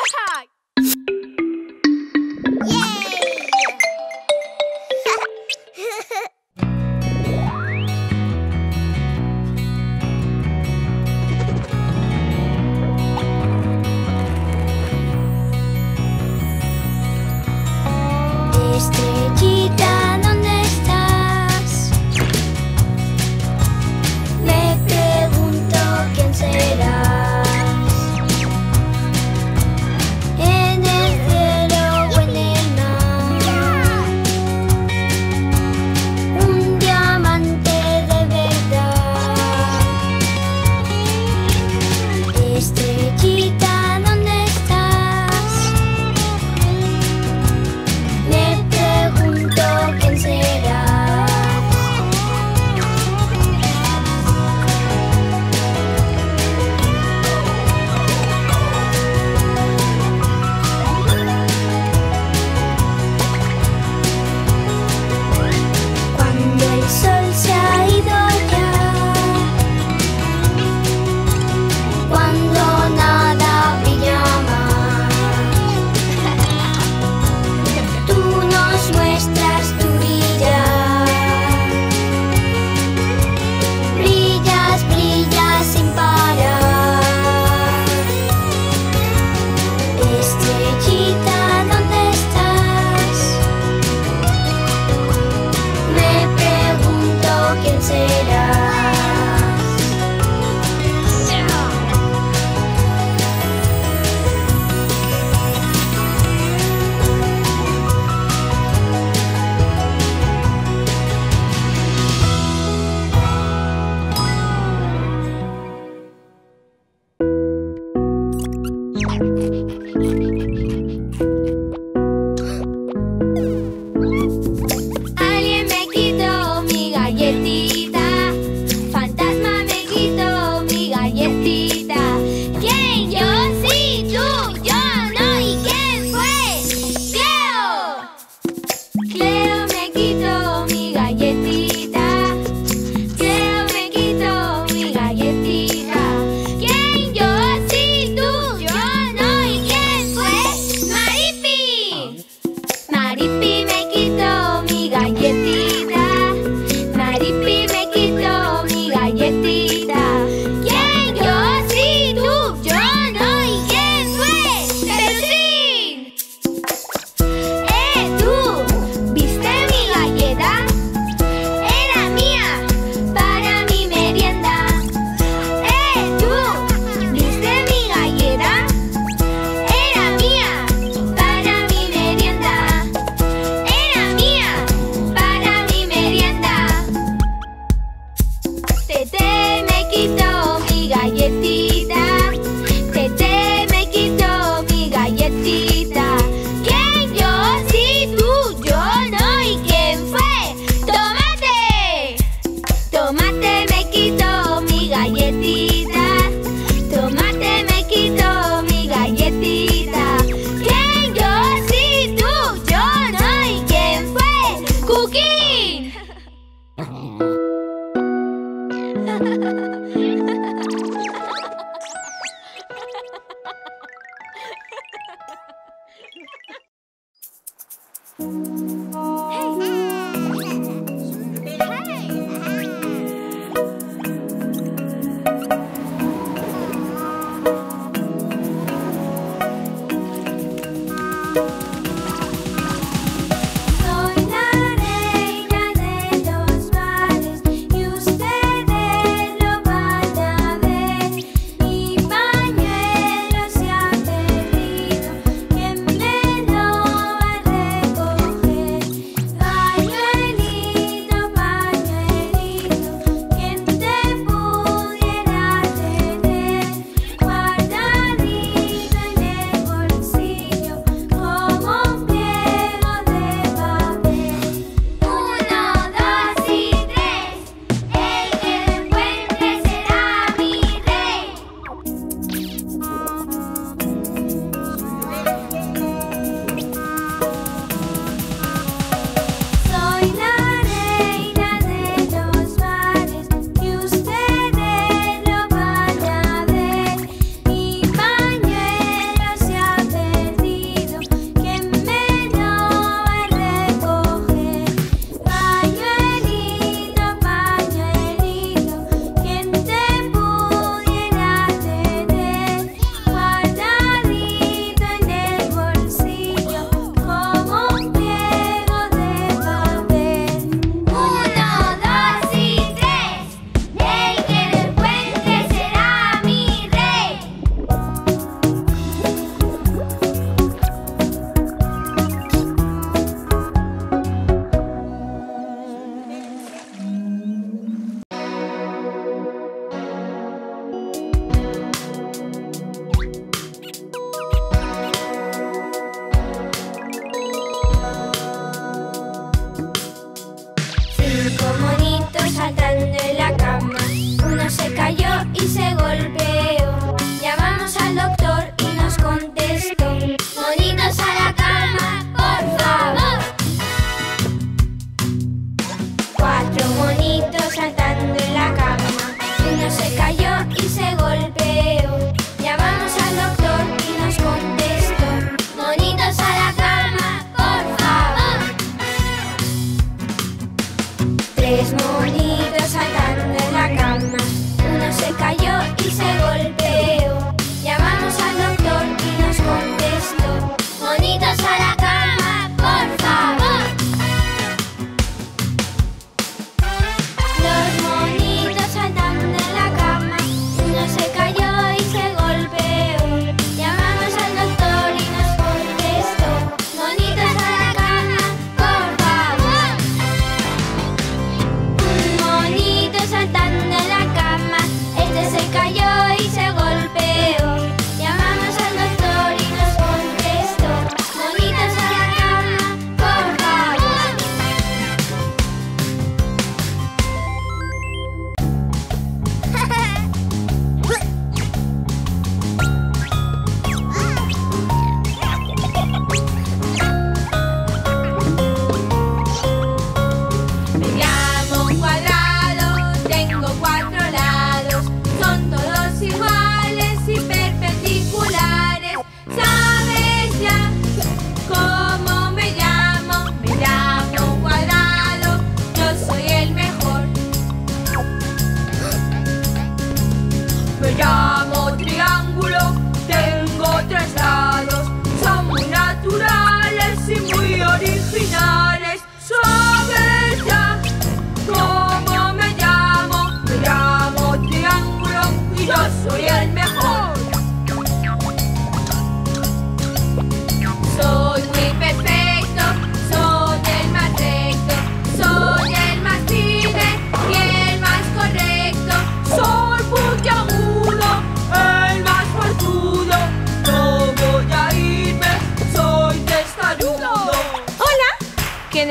Estrellita, ¿dónde estás? Me pregunto quién serás. En el cielo o en el mar, un diamante de verdad. Estrellita, ¿dónde estás? Me pregunto quién serás. Cuando el sol se ha ido ya, cuando nada brilla más, tú nos muestras tu brillar. Brillas, brillas sin parar. Estrellita, ¿dónde estás? Me pregunto quién serás. Alguien me quitó mi galletita, fantasma me quitó mi galletita. ¿Quién? Yo, sí, tú, yo, no. ¿Y quién fue? ¡Cleo! Cleo me quitó mi galletita, Cleo me quitó mi galletita. ¿Quién? Yo, sí, tú, yo, no. ¿Y quién fue? ¡Maripi! Maripi me quitó mi galletita, Maripi me quitó mi galletita. ¿Quién? Yo, sí, tú, yo, no. ¿Y quién fue? ¡Peluchín! Tú, ¿viste mi galleta? Era mía, para mi merienda. Tú, ¿viste mi galleta? Era mía, para mi merienda. Era mía, para mi merienda. Tete me quitó mi galletita, Tete me quitó mi galletita. ¿Quién? Yo, sí, tú, yo, no. ¿Y quién fue? ¡Tomate! Tomate me quitó mi galletita, Tomate me quitó mi galletita. ¿Quién? Yo, sí, tú, yo, no. ¿Y quién fue? ¡Cookie! Soy la reina de los mares y ustedes lo van a ver. Mi pañuelo se ha perdido, ¿quién me lo va a recoger?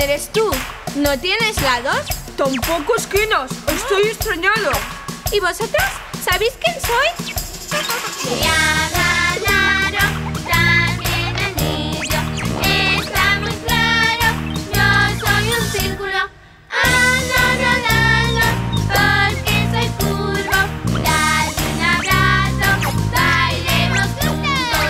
eres tú? ¿No tienes lados? Tampoco esquinas. Estoy extrañado. ¿Y vosotros? ¿Sabéis quién soy? También anillo, está muy claro. Yo soy un círculo, rodando, porque soy curvo. Dale un abrazo, bailemos juntos.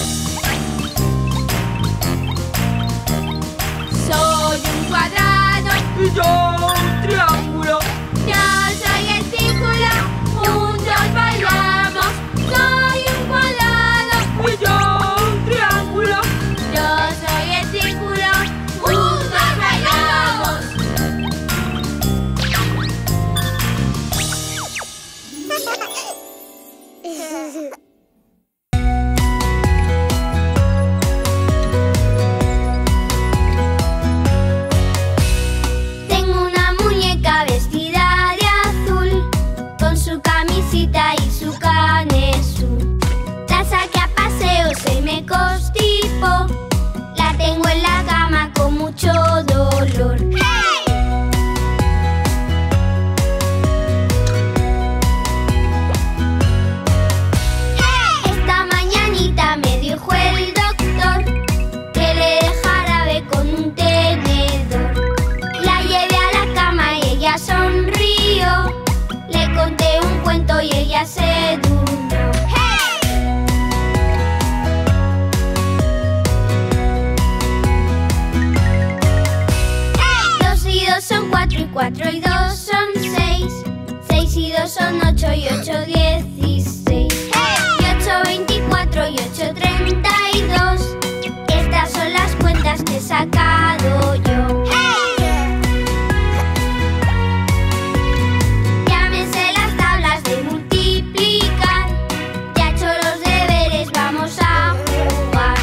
Soy un cuadrado, Y yo un triángulo. yo soy el círculo, juntos bailamos. Soy un cuadrado, Y yo un triángulo. yo soy el círculo, juntos bailamos. Tengo una muñeca vestida de azul, con su camisita y su canesú. La saqué a paseo, se me constipó. La tengo en la cama con mucho dolor. Esta mañanita me dijo el doctor que le dejara ver con un tenedor. La llevé a la cama y ella sonrió. Le conté un cuento y ella se durmió. Dos y dos son 4 y 4 y 2 son 6. 6 y 2 son 8 y 8 16. Y 8 24 y 8 32. Estas son las cuentas que he sacado yo. Ya me sé las tablas de multiplicar. Ya he hecho los deberes, vamos a jugar.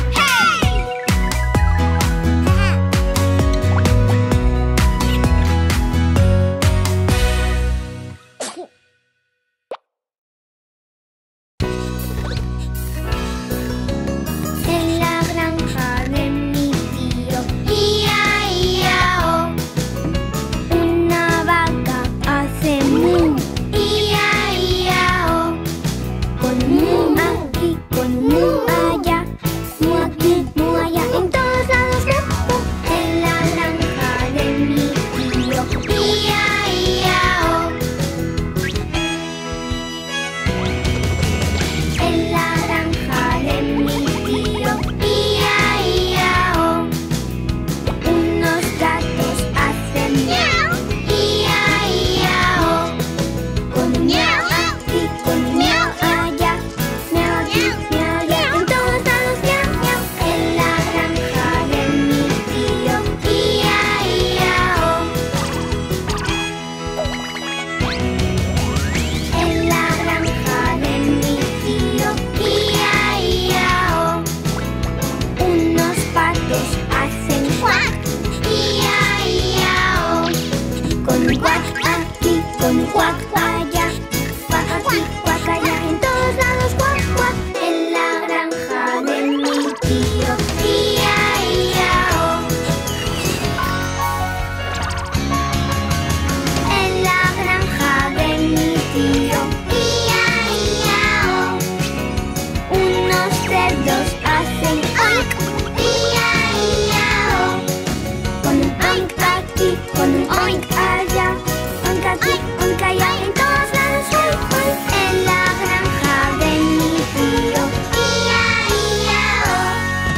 En la granja de mi tío, ia, ia, oh. Una vaca hace mu, ia, ia, oh. Con un mu aquí, con un mu allá, mu aquí, mu allá, en todos lados mu, mu. En la granja de mi tío, ia, ia, oh. En la granja de mi tío, ia, ia, oh. Unos gatos hacen miau, ia, ia, oh. Con un miau aquí, con un miau allá, miau aquí, miau allá, en todos lados miau, miau. En la granja de mi tío, ia, ia, oh. En la granja de mi tío, ia, ia, oh. Unos patos hacen cuac, ia, ia, oh. Con un cuac aquí, con un cuac allá, cuac aquí, cuac allá, en todos lados cuac, cuac. En la granja de mi tío, ia, ia, oh. En la granja de mi tío, ia, ia, oh. Unos cerdos hacen oink, ia, ia, oh. Con un oink aquí, con un oink allá, oink aquí, oink allá, en todos lados oink, oink. En la granja de mi tío, ia, ia, oh.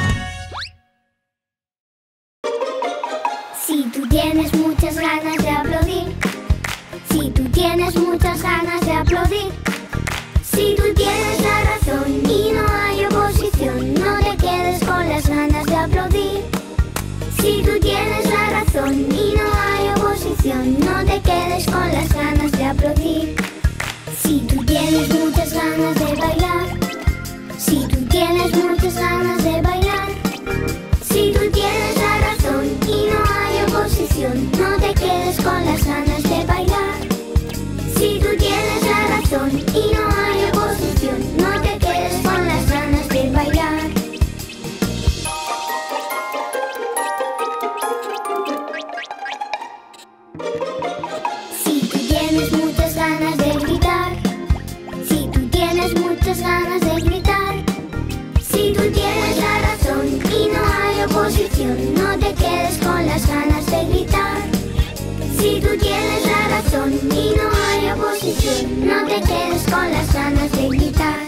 Si tú tienes muchas ganas de aplaudir, si tú tienes muchas ganas de aplaudir, si tú tienes la razón y no hay oposición, no te quedes con las ganas de aplaudir. Si tú tienes la razón y no hay oposición, no te quedes con las ganas de aplaudir. Si tú tienes muchas ganas de bailar, si tú tienes muchas ganas de bailar, si tú tienes la razón y no hay oposición, no te quedes con las ganas de bailar. Si tú tienes la razón y no hay oposición, no te quedes con las ganas de bailar. te quedes con las ganas de gritar.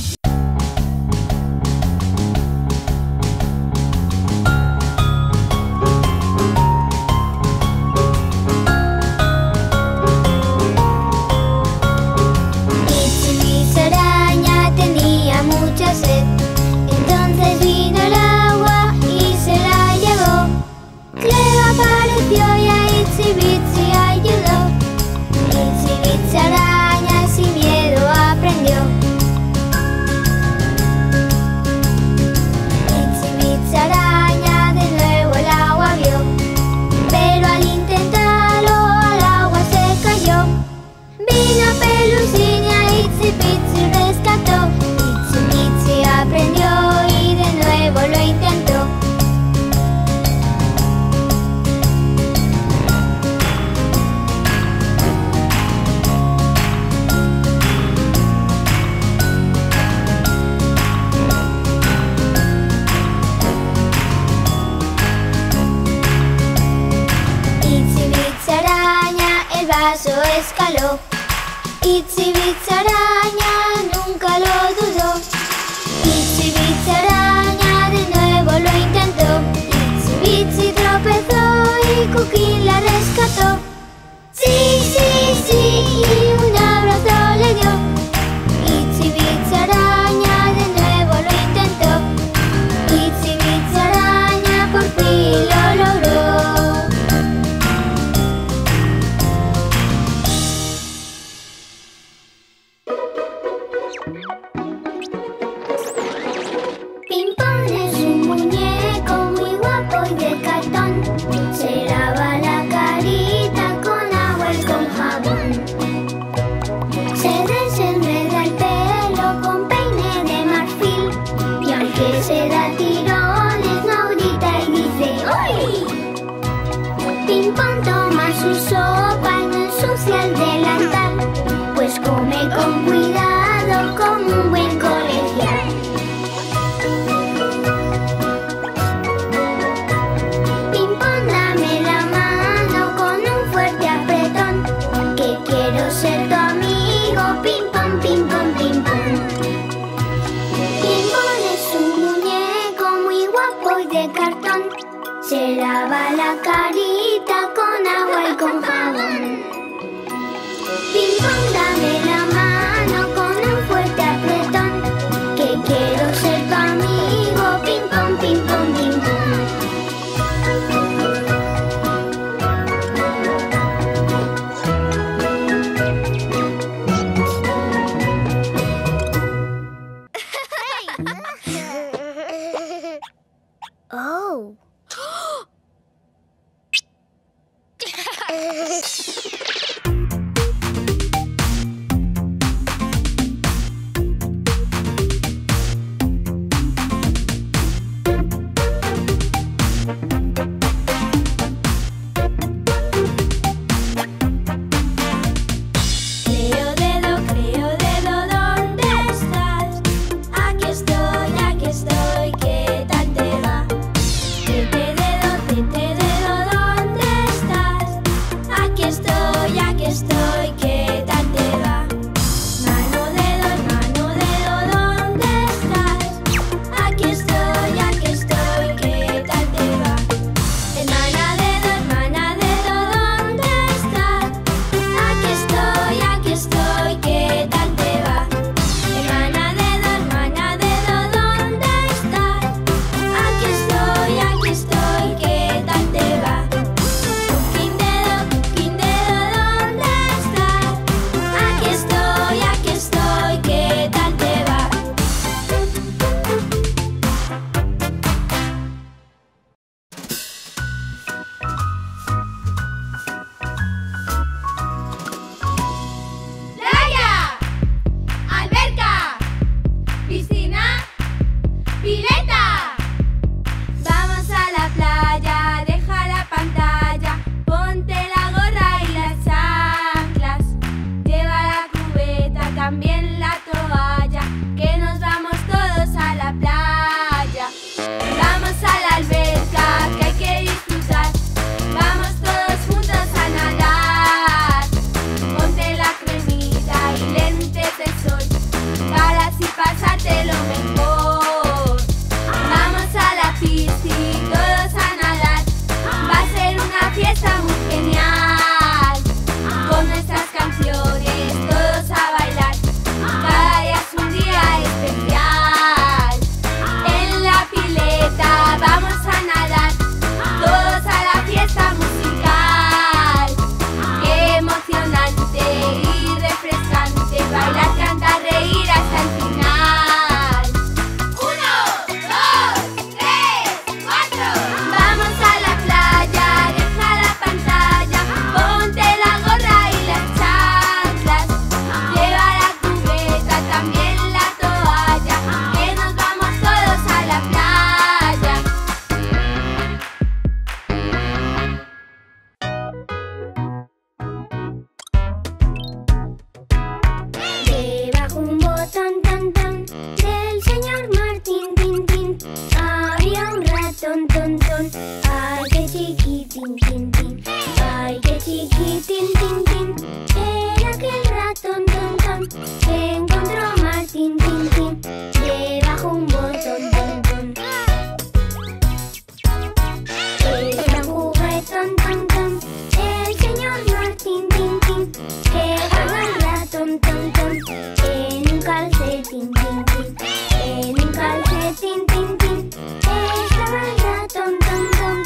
Escaló. Itsy Bitsy Araña nunca lo dudó. Itsy Bitsy Araña de nuevo lo intentó. Itsy Bitsy tropezó y Cookie la rescató. Sí, sí, sí, y un abrazo le dio. Itsy Bitsy Araña de nuevo lo intentó. Itsy Bitsy Araña por fin lo logró. Come con cuidado como un buen colegial. Ping-pong, dame la mano con un fuerte apretón, que quiero ser tu amigo. Ping-pong, ping-pong, ping-pong. Ping-pong es un muñeco muy guapo y de cartón. Se lava la carita con agua y con jabón. Ping-pong, dame la mano con un fuerte apretón, que quiero ser tu amigo. Ping-pong, ping-pong, ping-pong. Oh. Lento ton. Ay, qué chiquitín, tin, tin. Ay, qué chiquitín, tin, tin. Era aquel ratón, ton, ton, que encontró a Martín, tin, tin, debajo un botón, ton, ton. Era un juguetón, ton, ton, el señor Martín, tin, tin, que guarda el ratón, ton, ton, en un calcetín, tin, tin. En un calcetín, tin, tin, estaba el ratón, ton, ton,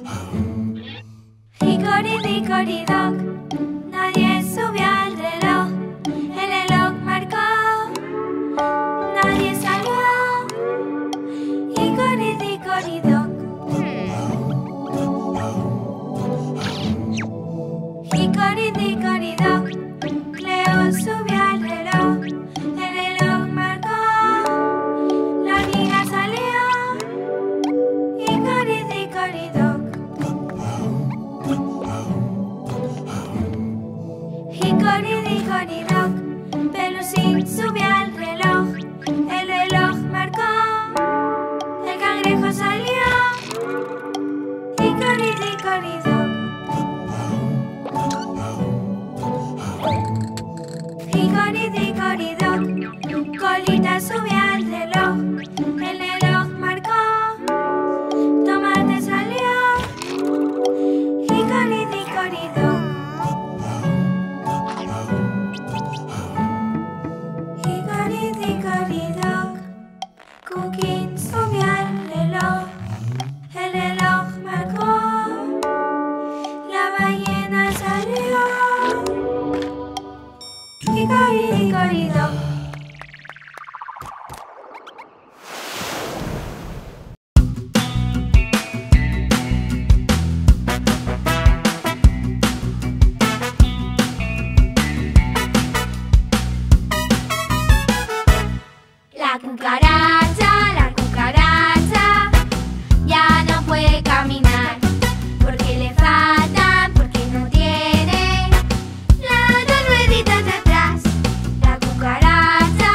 Hickory-dickory-dock, nadie subió al reloj. El reloj marcó, nadie salió. Hickory-dickory-dock. Hickory-dickory-dock, Cleo subió al reloj. El reloj marcó, la hormiga salió. Hickory-dickory-dock. Hickory-dickory-dock, Pelusín subió al reloj. El reloj marcó, el cangrejo salió. Hickory-dickory-dock. Hickory-dickory-dock, Colita subió al reloj. El reloj marcó, tomate salió. Hickory-dickory-dock. Hickory-dickory-dock, Cookie subió al reloj. El reloj marcó, la ballena salió. Hickory-dickory-dock. La cucaracha, ya no puede caminar. Porque le faltan, porque no tiene las dos rueditas de atrás. La cucaracha,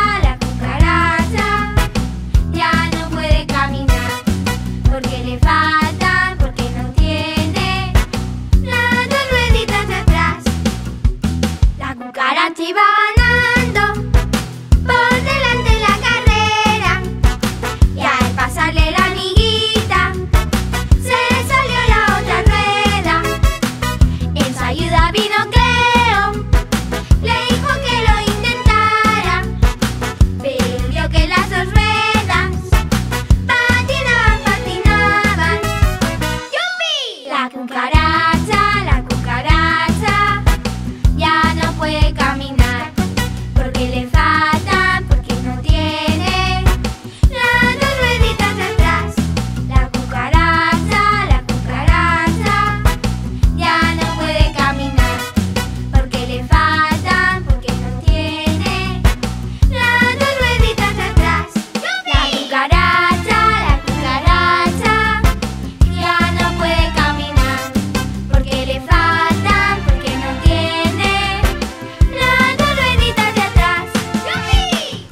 ya no puede caminar. Porque le faltan, porque no tiene las dos rueditas de atrás. La cucaracha iba ganando por delante la carrera, y al pasarle la amiguita se le salió la otra rueda. En su ayuda vino Cleo, le dijo que lo intentara, pero vio que las dos ruedas patinaban. ¡Yupi! La cucaracha, ya no puede caminar. Porque le faltan, porque no tiene las dos rueditas de atrás. La cucaracha, ya no puede caminar. Porque le faltan, porque no tiene las dos rueditas de atrás. La cucaracha, ya no puede caminar. Porque le faltan, porque no tiene las dos rueditas de atrás. ¡Yupi!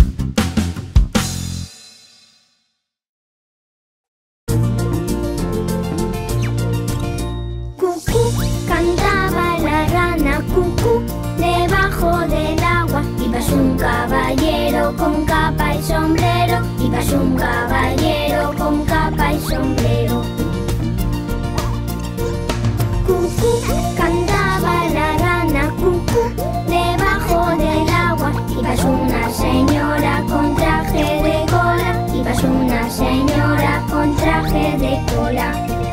Cucú, cantaba la rana cucú, debajo del agua. Y pasó un caballero con capa y sombrero. Y pasó un caballero con capa y sombrero. Cucú, cantaba la rana cucú, debajo del agua. Y pasó una señora con traje de cola. Y pasó una señora con traje de cola.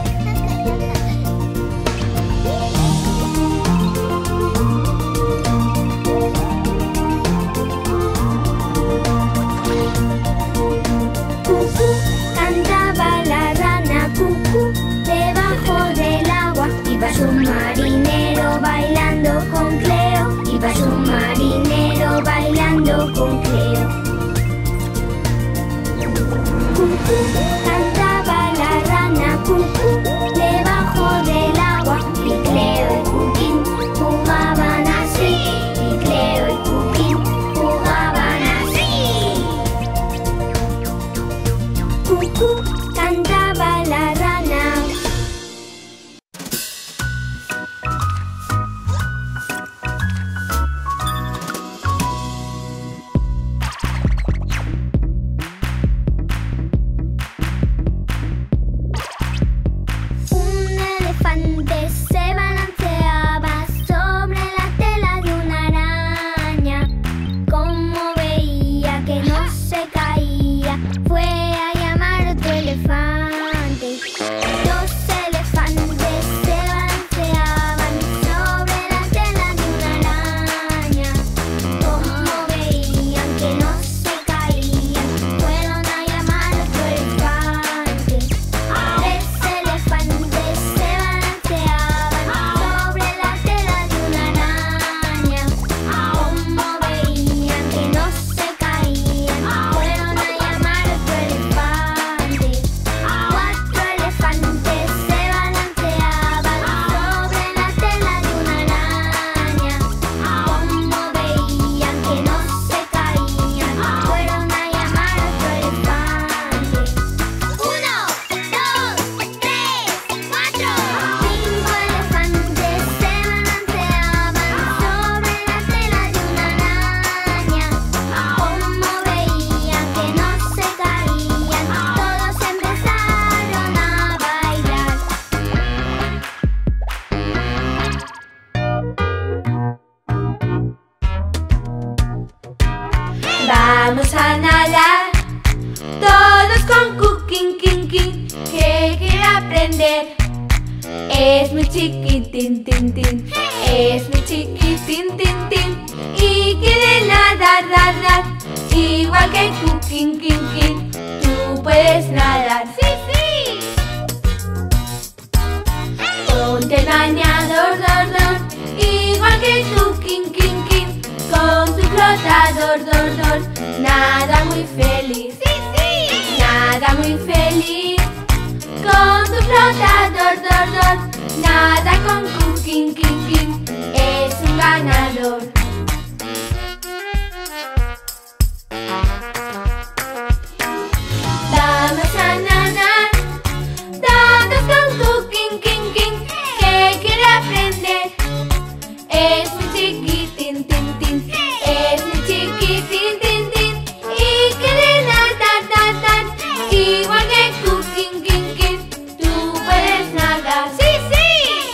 Cucú, cantaba la rana cucú, debajo del agua. Y pasó un marinero bailando con Cleo. Y pasó un marinero bailando con Cleo. Cucú, cantaba la rana cucú, debajo del agua. Y Cleo y Cuquín jugaban así. Y Cleo y Cuquín jugaban así. Cucú, cantaba la rana. Es muy chiquitín, tin, tin. Es muy chiquitín, tin, tin. Y quiere nadar, nadar. Igual que tú, kin, kin, kin. Tú puedes nadar. ¡Sí, sí! Ponte el bañador, dor, dor. Igual que tú, kin, kin, kin. Con tu flotador, dor, dor. Nada muy feliz. ¡Sí, sí! Nada muy feliz. Con tu flotador, dor, dor. Nada con tu, kin, kin, kin. Es un ganador. Vamos a nadar todos con tu kin, kin, kin, que quiere aprender. Es muy chiquitín, tin, tin. Es muy chiquitín, tin, tin. Y quiere nadar, nadar. Igual que tú, kin, kin, kin. Tú puedes nadar. ¡Sí, sí!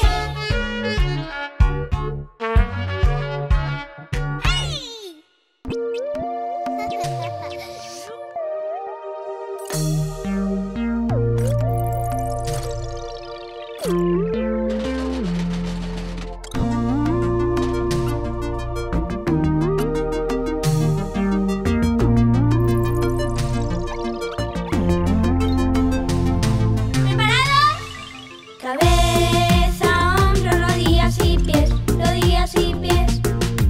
Cabeza, hombros, rodillas y pies, rodillas y pies.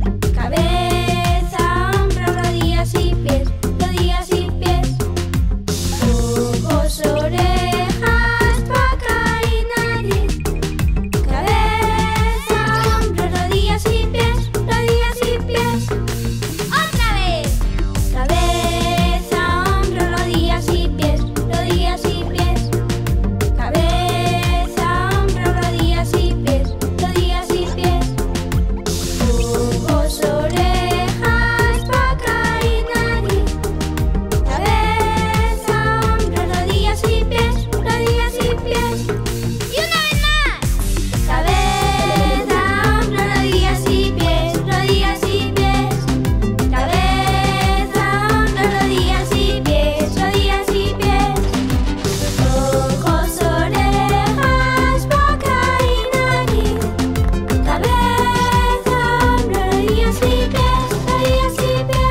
Cabeza, hombros, rodillas y pies, rodillas y pies. Ojos, orejas, boca y nariz. Cabeza, hombros, rodillas y pies, rodillas y pies. ¡Otra vez! Cabeza, hombros, rodillas y pies, rodillas y pies. Cabeza, hombros, rodillas y pies, rodillas y pies. Ojos, orejas, boca y nariz. Cabeza, hombros, rodillas y pies, rodillas y pies. ¡Y una vez más! Cabeza, hombros, rodillas y pies, rodillas y pies. Cabeza, hombros, rodillas y pies, rodillas y pies. Ojos, orejas, boca y nariz. Cabeza, hombros, rodillas y pies, rodillas y pies.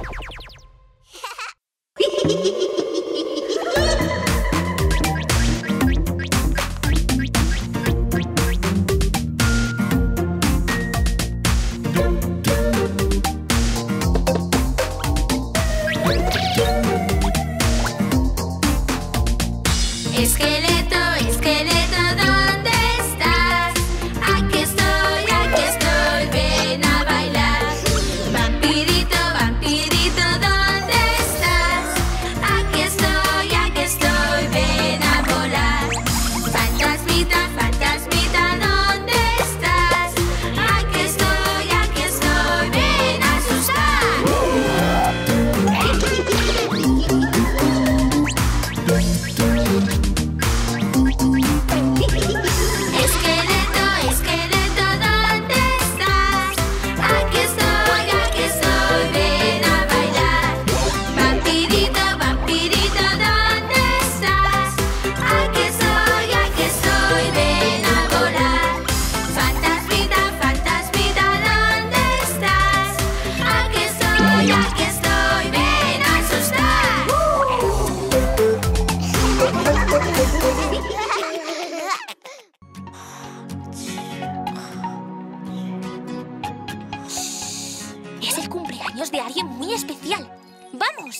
Esqueleto, esqueleto, ¿dónde estás? Aquí estoy, ven a bailar. Vampirito, vampirito, ¿dónde estás? Aquí estoy, ven a volar. Fantasmita, fantasmita, ¿dónde estás? Aquí estoy, ven a asustar. Esqueleto, esqueleto, ¿dónde estás? Aquí estoy, ven a bailar. Vampirito, vampirito, ¿dónde estás? Aquí estoy, ven a volar. Fantasmita, fantasmita, ¿dónde estás? Aquí estoy, ven a asustar. Es el cumpleaños de alguien muy especial. ¡Vamos!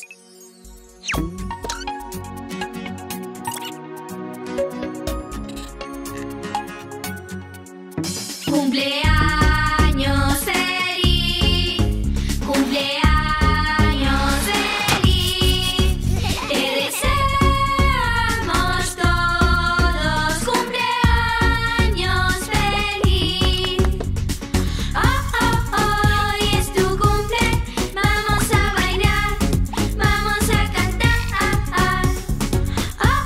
Cumpleaños feliz, cumpleaños feliz. Te deseamos todos cumpleaños feliz. Hoy es tu cumple, vamos a bailar, vamos a cantar.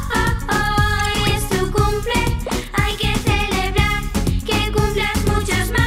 Hoy es tu cumple, hay que celebrar que cumplas muchos más.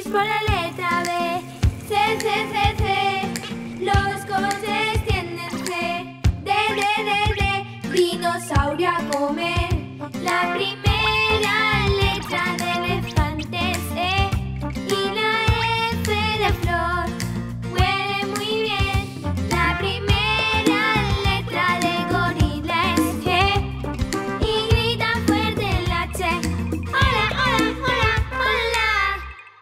por la letra B. C, C, C, C. Los coches tienen C. D, D, D, D. Dinosaurio a comer. La primera letra de elefante es E. Y la F de flor huele muy bien. La primera letra de gorila es G. Y grita fuerte el H. Hola, hola, hola, hola.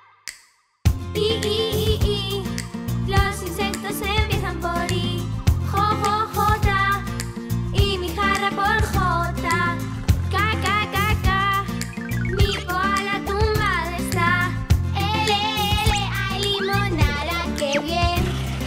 I. Los insectos empiezan por I. Jo, jo, jota. Y mi jarra por J. K, K, K, K. Mi koala tumbada está. L, L, ay, limonada, qué bien.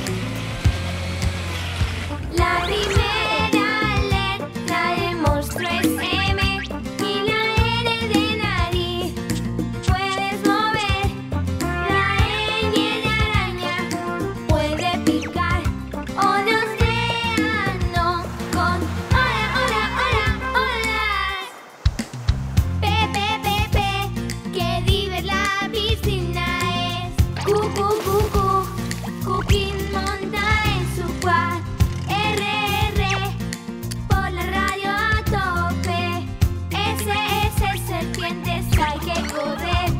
La primera letra de monstruo es M. Y la N de nariz puedes mover. La Ñ de araña puede picar. O de océano con hola, hola, hola, hola. P, P, P, P, que diver la piscina es. Q, Q, Q, Q, Cooking monta en su quad. R, R, por la radio a tope. S, S, serpientes hay que correr.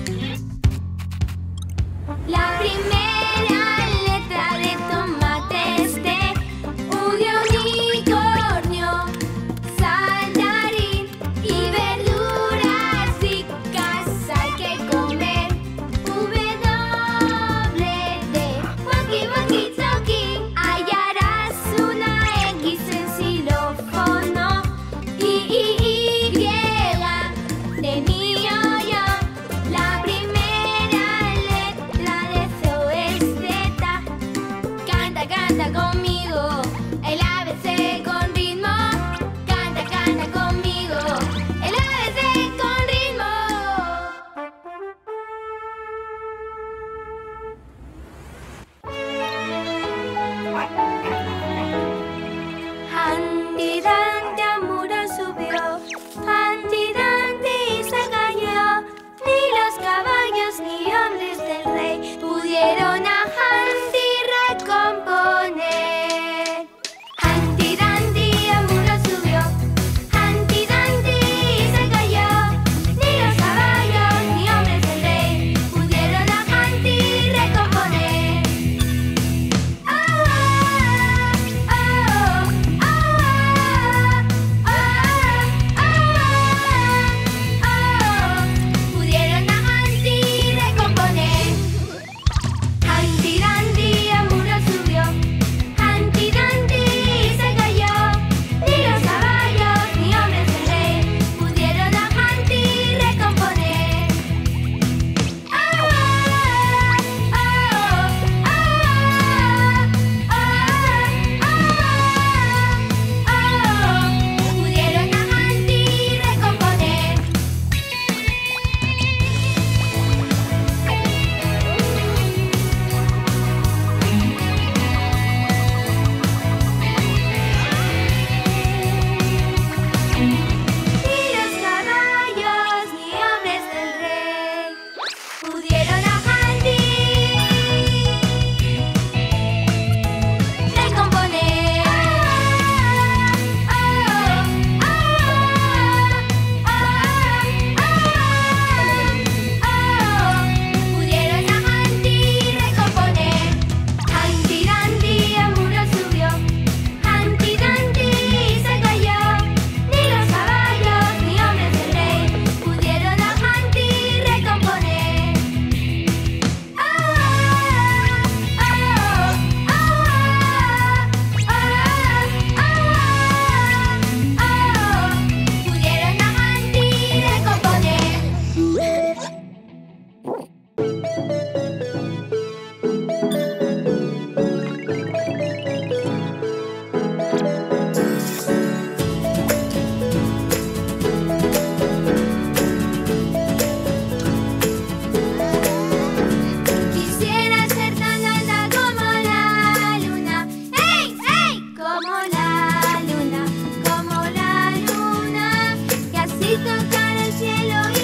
La primera letra de tomate es T. U de unicornio, saltarín y verduras ricas hay que comer. W, D, walkie, walkie, talkie. Hallarás una X en xilófono. Y, de niño yo. La primera letra de zoo es Z. Canta, canta conmigo el ABC con ritmo. Canta, canta conmigo el ABC con ritmo. Handy Dandy a muro subió. Handy Dandy se cayó. Ni los caballos ni hombres del rey pudieron a Handy recomponer. Handy Dandy a muro subió. Handy Dandy se cayó. Ni los caballos ni hombres del rey pudieron a Handy recomponer. Pudieron a Handy recomponer. Handy Dandy a muro subió. Handy Dandy se cayó. Ni los caballos ni hombres del rey pudieron a Handy recomponer. Pudieron a Handy recomponer. Ni los caballos ni hombres del rey pudieron a Handy recomponer. Pudieron a Handy recomponer. Handy Dandy a muro subió. Handy Dandy se cayó. Ni los caballos ni hombres del rey pudieron a Handy recomponer. Pudieron a Handy recomponer. Quisiera ser tan alta como la luna. ¡Ey, ey! Como la luna, y así tocar el cielo y